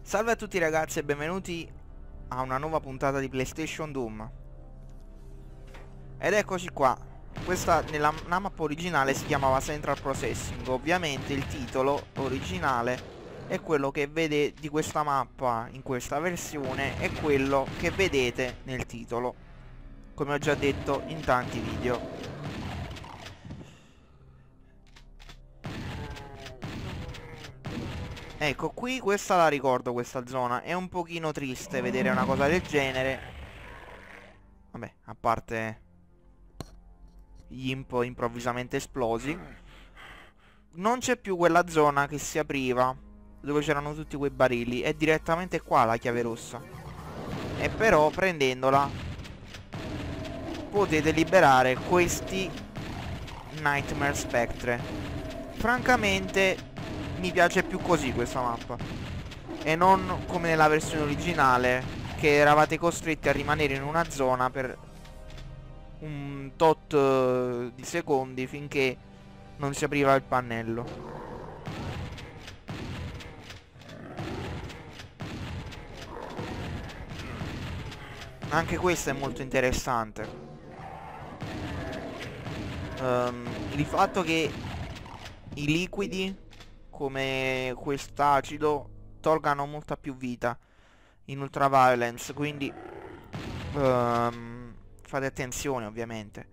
Salve a tutti ragazzi e benvenuti a una nuova puntata di PlayStation Doom. Ed eccoci qua. Questa nella mappa originale si chiamava Central Processing. Ovviamente il titolo originale è quello che vede di questa mappa in questa versione, è quello che vedete nel titolo, come ho già detto in tanti video. Ecco, qui questa la ricordo, questa zona. È un pochino triste vedere una cosa del genere. Vabbè, a parte gli imp improvvisamente esplosi. Non c'è più quella zona che si apriva, dove c'erano tutti quei barili. È direttamente qua la chiave rossa. E però, prendendola, potete liberare questi Nightmare Spectre. Francamente mi piace più così questa mappa, e non come nella versione originale, che eravate costretti a rimanere in una zona per un tot di secondi finché non si apriva il pannello. Anche questo è molto interessante. Il fatto che i liquidi come quest'acido tolgano molta più vita in Ultraviolence, quindi fate attenzione ovviamente.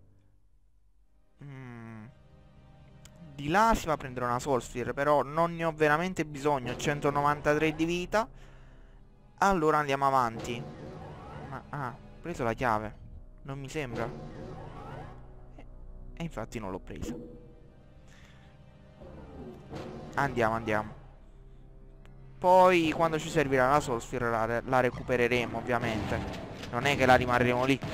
Di là si va a prendere una Soulsphere, però non ne ho veramente bisogno. Ho 193 di vita. Allora andiamo avanti. Ho preso la chiave, non mi sembra. E infatti non l'ho presa. Andiamo. Poi quando ci servirà la Soulsphere la recupereremo ovviamente. Non è che la rimarremo lì.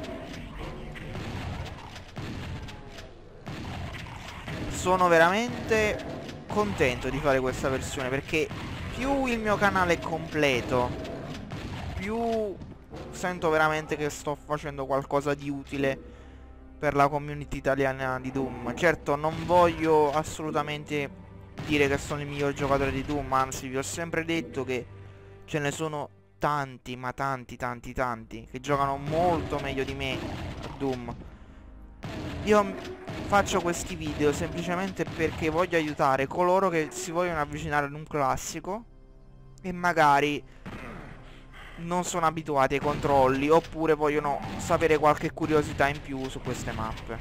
Sono veramente contento di fare questa versione, perché più il mio canale è completo, più sento veramente che sto facendo qualcosa di utile per la community italiana di Doom. Certo, non voglio assolutamente dire che sono il miglior giocatore di Doom, anzi vi ho sempre detto che ce ne sono tanti, ma tanti che giocano molto meglio di me a Doom. Io faccio questi video semplicemente perché voglio aiutare coloro che si vogliono avvicinare ad un classico e magari non sono abituati ai controlli, oppure vogliono sapere qualche curiosità in più su queste mappe.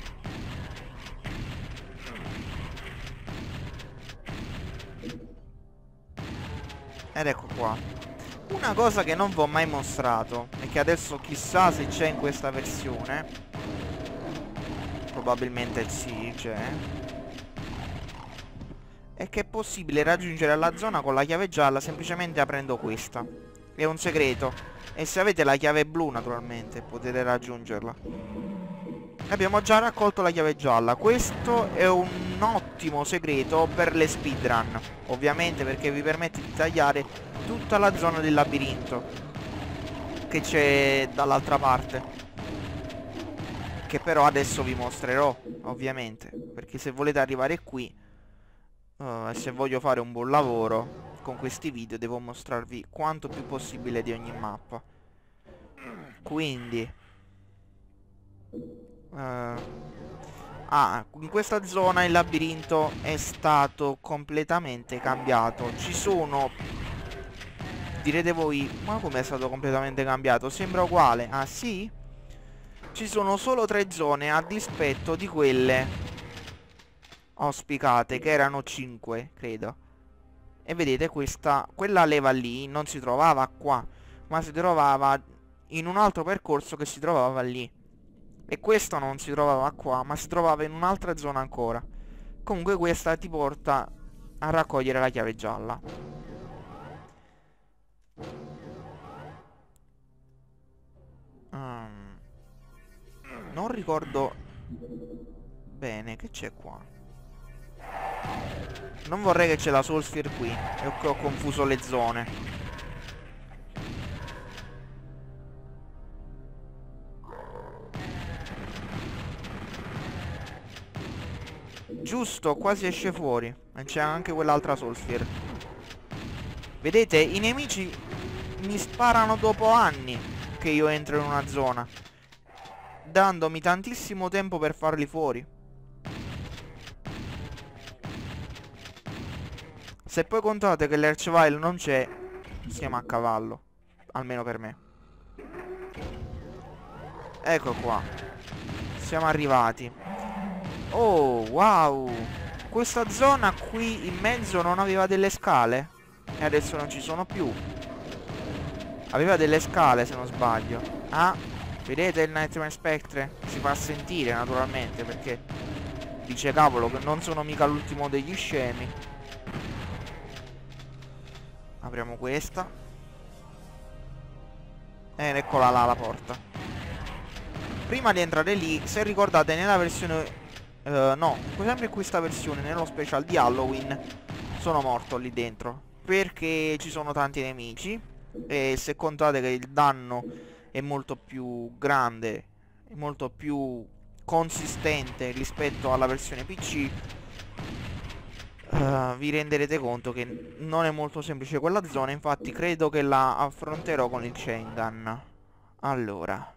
Ed ecco qua. Una cosa che non vi ho mai mostrato e che adesso chissà se c'è in questa versione. Probabilmente sì, c'è. È che è possibile raggiungere la zona con la chiave gialla semplicemente aprendo questa. È un segreto. E se avete la chiave blu naturalmente potete raggiungerla. Abbiamo già raccolto la chiave gialla. Questo è un ottimo segreto per le speedrun, ovviamente, perché vi permette di tagliare tutta la zona del labirinto che c'è dall'altra parte, che però adesso vi mostrerò, ovviamente, perché se volete arrivare qui e se voglio fare un buon lavoro con questi video devo mostrarvi quanto più possibile di ogni mappa. Quindi in questa zona il labirinto è stato completamente cambiato. Ci sono, direte voi, ma come è stato completamente cambiato? Sembra uguale. Ah sì? Ci sono solo 3 zone a dispetto di quelle auspicate, che erano 5 credo. E vedete, quella leva lì non si trovava qua, ma si trovava in un altro percorso che si trovava lì. E questa non si trovava qua, ma si trovava in un'altra zona ancora. Comunque questa ti porta a raccogliere la chiave gialla. Non ricordo bene che c'è qua. Non vorrei che c'è la Soulsphere qui e che ho confuso le zone. Giusto, quasi esce fuori. E c'è anche quell'altra Soulsphere. Vedete, i nemici mi sparano dopo anni che io entro in una zona, dandomi tantissimo tempo per farli fuori. Se poi contate che l'Erchvile non c'è, siamo a cavallo. Almeno per me. Ecco qua. Siamo arrivati. Oh, wow. Questa zona qui in mezzo non aveva delle scale? E adesso non ci sono più. Aveva delle scale, se non sbaglio. Ah, vedete il Nightmare Spectre? Si fa sentire naturalmente, perché dice cavolo che non sono mica l'ultimo degli scemi. Apriamo questa. Ed eccola là la porta. Prima di entrare lì, se ricordate nella versione no, sempre in questa versione, nello special di Halloween, sono morto lì dentro, perché ci sono tanti nemici. E se contate che il danno è molto più grande, è molto più consistente rispetto alla versione PC, vi renderete conto che non è molto semplice quella zona. Infatti credo che la affronterò con il Sharingan. Allora,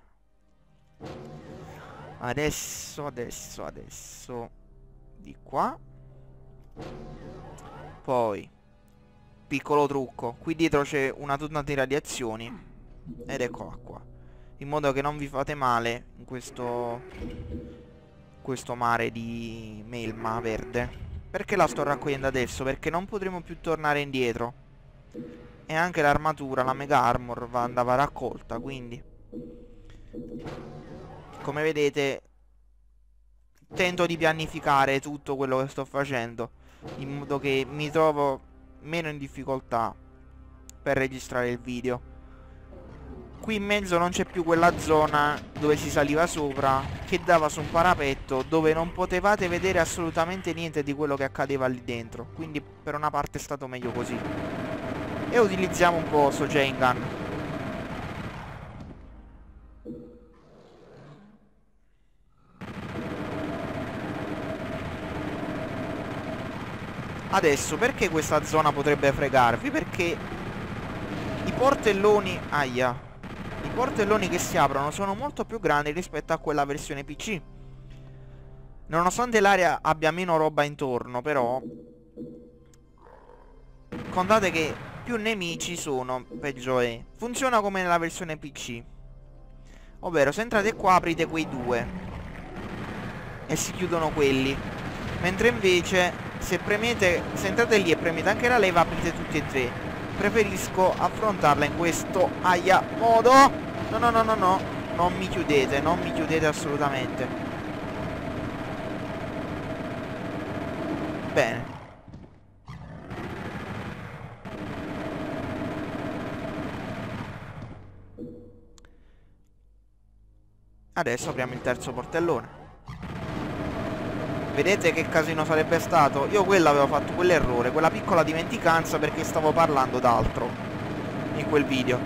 adesso di qua. Poi piccolo trucco, qui dietro c'è una tonnara di radiazioni, ed eccola qua, in modo che non vi fate male in questo mare di melma verde. Perché la sto raccogliendo adesso? Perché non potremo più tornare indietro. E anche l'armatura, la Mega Armor, andava raccolta, quindi come vedete tento di pianificare tutto quello che sto facendo, in modo che mi trovo meno in difficoltà per registrare il video. Qui in mezzo non c'è più quella zona dove si saliva sopra, che dava su un parapetto dove non potevate vedere assolutamente niente di quello che accadeva lì dentro. Quindi per una parte è stato meglio così. E utilizziamo un po' sto Sharingan. Adesso, perché questa zona potrebbe fregarvi? Perché i portelloni... Aia. I portelloni che si aprono sono molto più grandi rispetto a quella versione PC. Nonostante l'area abbia meno roba intorno, però contate che più nemici sono, peggio è. Funziona come nella versione PC. Ovvero, se entrate qua aprite quei due e si chiudono quelli. Mentre invece se entrate lì e premete anche la leva, aprite tutti e tre. Preferisco affrontarla in questo modo. No, non mi chiudete assolutamente. Bene. Adesso apriamo il terzo portellone. Vedete che casino sarebbe stato? Io avevo fatto quell'errore, quella piccola dimenticanza, perché stavo parlando d'altro in quel video.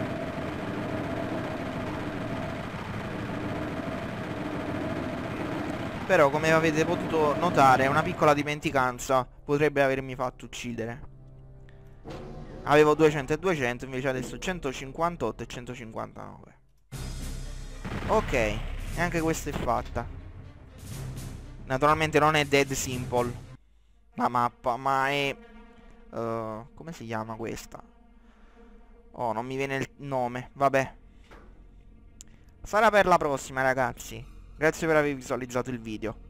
Però come avete potuto notare, una piccola dimenticanza potrebbe avermi fatto uccidere. Avevo 200 e 200, invece adesso 158 e 159. Ok, e anche questa è fatta. Naturalmente non è Dead Simple la mappa, ma è... come si chiama questa? Oh, non mi viene il nome, vabbè. Sarà per la prossima, ragazzi. Grazie per aver visualizzato il video.